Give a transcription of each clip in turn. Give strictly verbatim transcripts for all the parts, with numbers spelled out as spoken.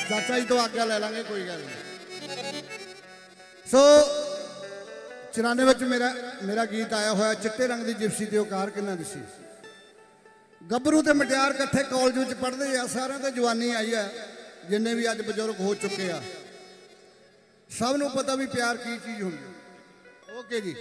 चाचा जी तो आज्ञा ले लांगे, कोई गल नहीं। सो चौरानवे में मेरा मेरा गीत आया हुआ चिट्टे रंग की जिप्सी ते कार किन्ना दिसी। गभरू ते मटियार कट्ठे कॉलेज में पढ़ते आ, सारे तो जवानी आई है, जिन्ने भी अज बजुर्ग हो चुके आ, सब नूं पता भी प्यार की चीज़ होंगी। ओके जी,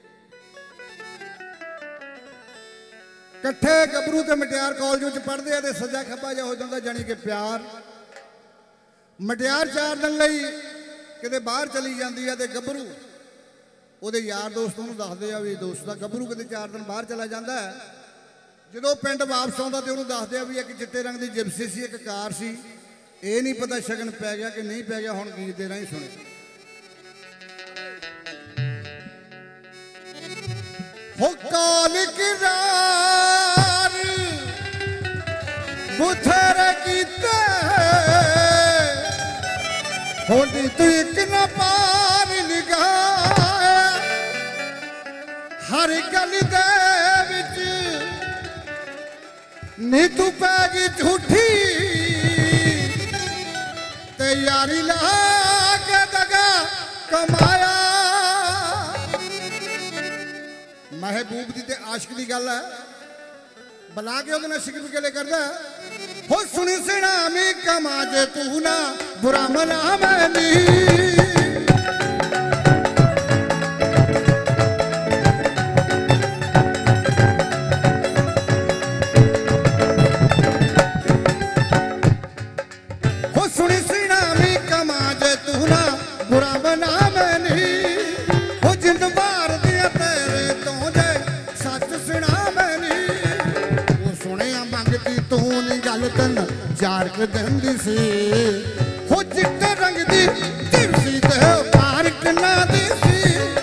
कट्ठे गभरू ते मटियार कॉलेज में पढ़ते हैं, सज्जा खब्बा जा हो जाता, जानी कि प्यार। मटियार चार दिन लई किते बाहर चली जाती है, तो गभरू ਉਹਦੇ यार दोस्त ਉਹਨੂੰ ਦੱਸਦੇ ਆ ਵੀ ਦੋਸਤ ਦਾ ਗੱਭਰੂ ਕਿਤੇ ਚਾਰ ਦਿਨ ਬਾਹਰ ਚਲਾ ਜਾਂਦਾ ਹੈ। ਜਦੋਂ ਪਿੰਡ ਵਾਪਸ ਆਉਂਦਾ ਤੇ ਉਹਨੂੰ ਦੱਸਦੇ ਆ ਵੀ ਇੱਕ ਚਿੱਟੇ ਰੰਗ ਦੀ ਜਿਪਸੀ ਸੀ, ਇੱਕ ਕਾਰ ਸੀ। ਇਹ ਨਹੀਂ ਪਤਾ ਸ਼ਗਨ ਪੈ ਗਿਆ ਕਿ ਨਹੀਂ ਪੈ ਗਿਆ। ਹੁਣ ਗੀਤ ਦੇ ਰਾਹੀਂ ਸੁਣੇ। ਹੋ ਕਾਲ ਕਿਰਾਰ ਬੁਥਰੇ ਕੀਤੇ ਹੋਣੀ ਤੂੰ ਇੱਕ ਨਾ ਪਾਰ ਨਿਗਾਹ हर गल दे विच नी तू पै गई झूठी ते यारी ला के दगा कमाया। महबूब दी ते आशिक दी गल है, बुला के ओदे नाल शिकवे गले करदा हो सुनी सुनामी कमा जे तू ना बुरा मना मैनी। जार के दंदी सी हो चिट्टे रंग दी जिप्सी ते कार किन्ना दी सी।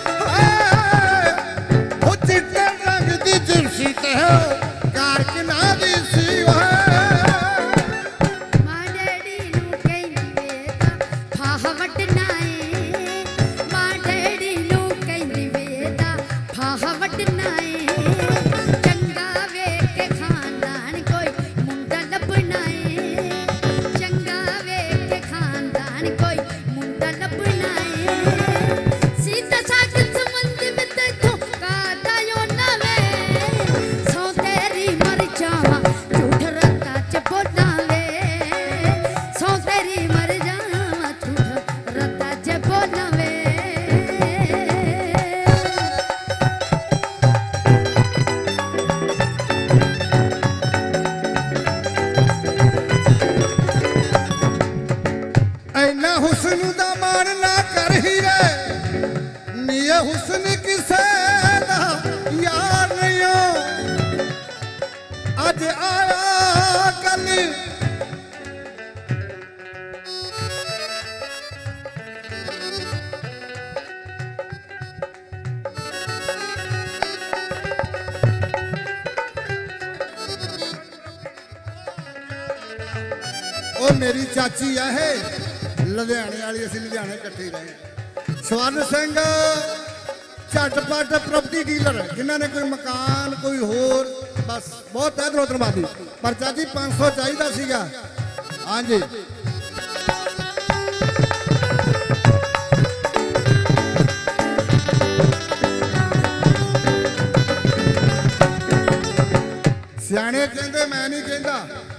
हो चिट्टे रंग दी जिप्सी ते कार किन्ना दी सी। मां डैडी नू कहंदी वे तां फाह वटना ए, मां डैडी नू कहंदी वे तां फाह वटना ए। चंगा वेख के खानदान कोई मुंडा लभना ए, हुस्न किसे दा यार नहीं हो अज आया कल। ओ मेरी चाची है लुधियाने वाली, असं लुधियाने इकट्ठे रहे। स्वर्ण सिंह झटपट प्रॉपर्टी डीलर, जिन्होंने कोई मकान कोई होर बस बहुत इधर उधर बादी पर चाची पाँच सौ चाहिए सीगा। हाँ जी सियाने कहते मैं नहीं कहता।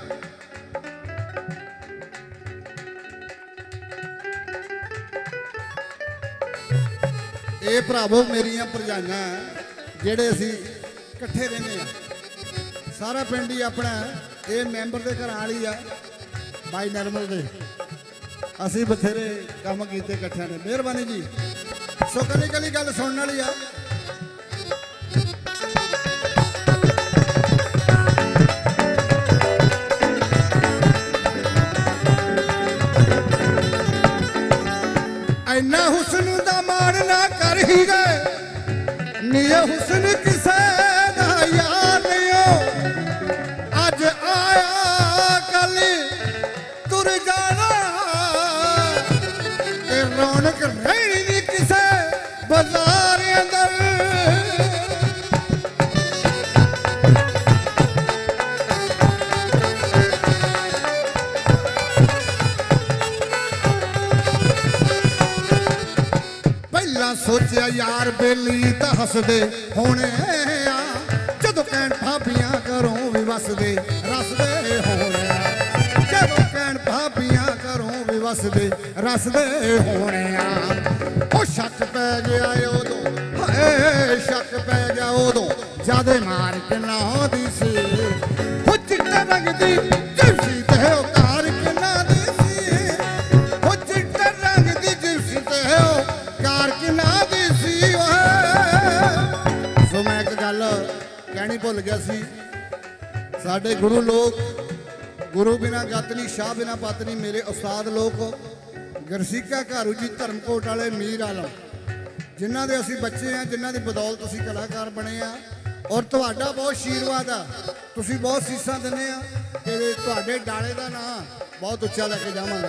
ये भरावो मेरिया भरजाइयां जेड़े असी कट्ठे रहने आ, सारा पिंड ही अपना। ये मैंबर के घर वाली आ भाई नरमल दे, असी बथेरे काम किए कट्ठे ने। मेहरबानी जी। सो कली कली गल सुनने वाली आ। इन्ना हुस्न दा मान ना कर ही गए, निये हुस्न किसे दा यार नहीं हो अज आया कल तुर जाना। ते रौनक रहनी नहीं किसे बाजार अंदर। पहला सोचा यार बेली तो हसदे होने आ जदों कहण भाबियां घरों भी वसदे रसदे होने आ जदों कहण भाबियां घरों भी वसदे रसदे होने आ ओ शक पै गया उदों हाय शक पै गया उदों जादे मार के ना दी सी ओ चिट्टे रंग दी जिरसी ते ओ कार के ना दी सी ओ चिट्टे रंग दी जिरसी ते ओ कार के ना दी सी सो मैं एक गल कहनी भुल गया सी साडे गुरु लोग गुरु बिना गतनी शाह बिना पत्नी मेरे उस्ताद लोग गुरसिका घारू जी धर्मकोट वाले मीर आलम जिन्हां दे असीं बच्चे हैं जिन्हां दी बदौलत असीं कलाकार बने आ और तुहाडा बहुत आशीर्वाद आ तुसीं बहुत सीसां दिंदे आ कि तुहाडे डाले दा नां बहुत उच्चा लैके जावांगे।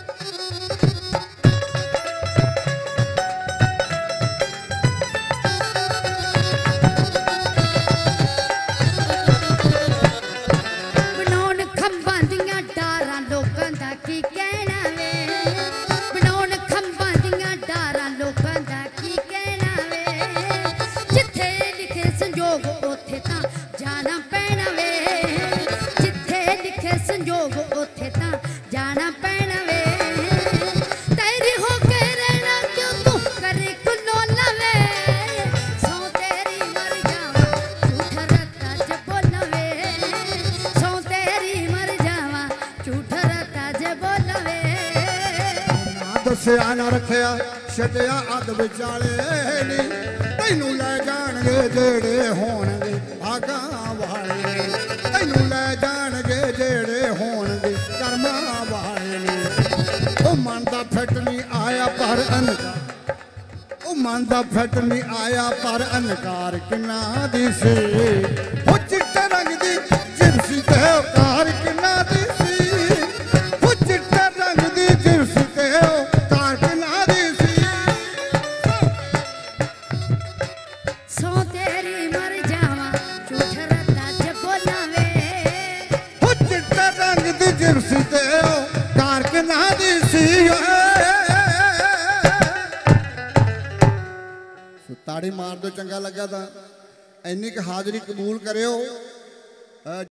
ਬਣਾਉਣ ਖੰਭਾਂ ਦੀਆਂ ਡਾਰਾਂ ਲੋਕਾਂ ਦਾ ਕੀ ਕਹਿਣਾ ਵੇ ਬਣਾਉਣ ਖੰਭਾਂ ਦੀਆਂ ਡਾਰਾਂ ਲੋਕਾਂ ਦਾ ਕੀ ਕਹਿਣਾ ਵੇ ਜਿੱਥੇ ਲਿਖੇ ਸੰਜੋਗ ਉੱਥੇ ਤਾਂ ਜਾਣਾ ਪੈਣਾ ਵੇ ਜਿੱਥੇ ਲਿਖੇ ਸੰਜੋਗ ਉੱਥੇ ਤਾਂ ਜਾਣਾ ਪੈਣਾ ਵੇ ਤੇਰੀ ਹੋ ਕੇ ਰਹਿਣਾ ਕਿਉਂ ਤੂੰ ਕਰੇ ਕੁਨੋ ਲਵੇ ਸੌ ਤੇਰੀ ਮਰ ਜਾਵਾਂ ਝੂਠ ਰੱਤਾ ਜ ਬੋਲਵੇ ਸੌ ਤੇਰੀ ਮਰ ਜਾਵਾਂ ਝੂਠ ਰੱਤਾ ਜ ਬੋਲਵੇ ना दसिया ना रखिया छड्डिया अध विचाले नी तैनू लै जाणगे जेड़े होणगे भागां वाले तैनू लै जाणगे जेड़े होणगे कर्मां वाले नी ओ मन दा फिट नहीं आया पर अनकार ओ मन दा फिट नहीं आया पर अनकार किन्ना दी सी ओ चिट्टे रंग दी जिरसी ते ओ कार किन्ना दी सी ओ चिट्टे रंग दी जिरसी ते ओ कार किन्ना दी सी ਸੌ ਤੇਰੀ ਮਰ ਜਾਵਾਂ ਝੂਠ ਰੱਤਾ ਜ ਬੋਲਵੇ ओ चिट्टे रंग दी जिरसी ते ओ कार किन्ना दी सी सो ताड़ी मार दो चंगा लगा तां इन्नी क हाजरी कबूल करियो।